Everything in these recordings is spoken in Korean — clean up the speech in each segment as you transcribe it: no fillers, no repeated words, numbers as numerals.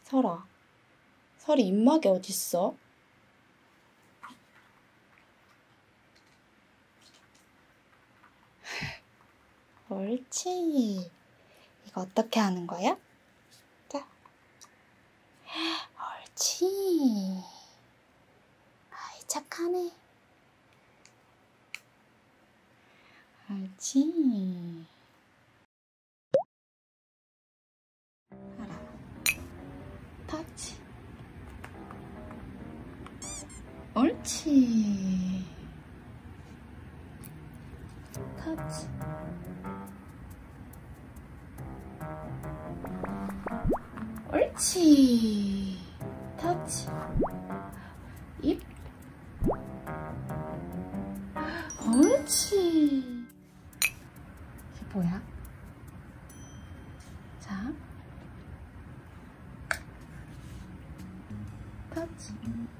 설아, 설이 입막이 어딨어? 옳지. 이거 어떻게 하는 거야? 자. 옳지. 아이, 착하네. 옳지. 알아. 터치. 옳지. 터치. 옳지. 터치. 입. 옳지. 이게 뭐야? 자. 터치.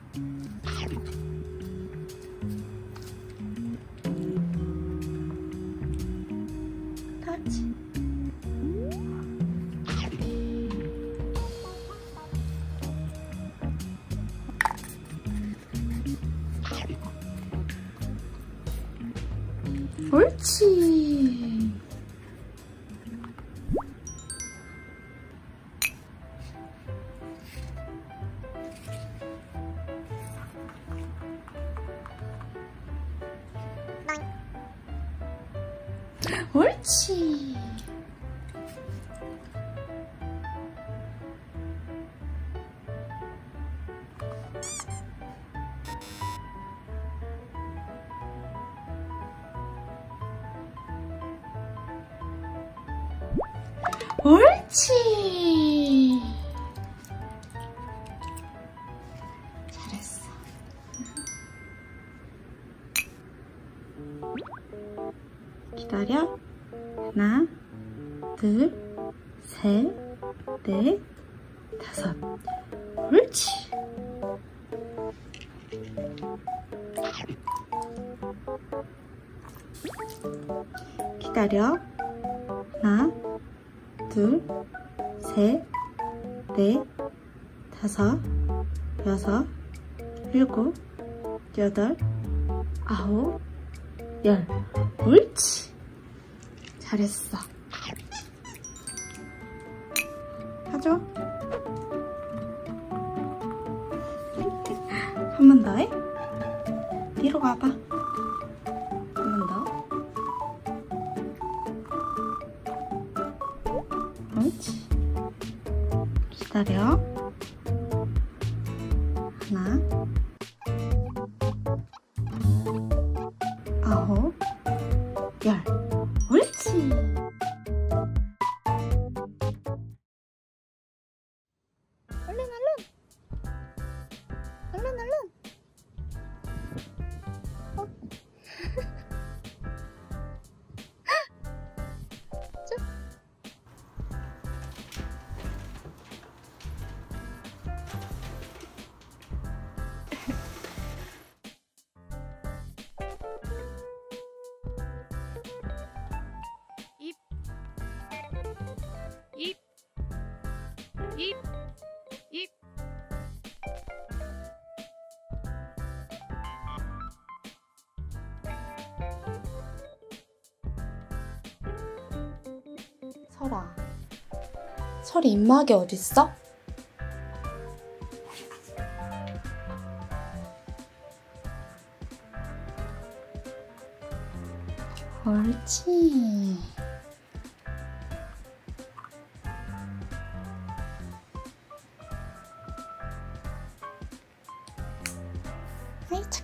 터치. 옳지. 옳지. 옳지. 잘했어. 기다려. 하나, 둘, 셋, 넷, 다섯. 옳지. 기다려. 하나, 둘, 셋, 넷, 다섯, 여섯, 일곱, 여덟, 아홉, 열. 옳지. 잘했어. 하죠? 한 번 더 해? 뒤로 가봐. 한 번 더. 옳지. 기다려. 하나, 아홉, 열. 옳지. 얼른 얼른. 얼른 얼른. 어? 입. 입. 입. 입. 설아, 설이 입막이 어딨어? 옳지. 아이, 참.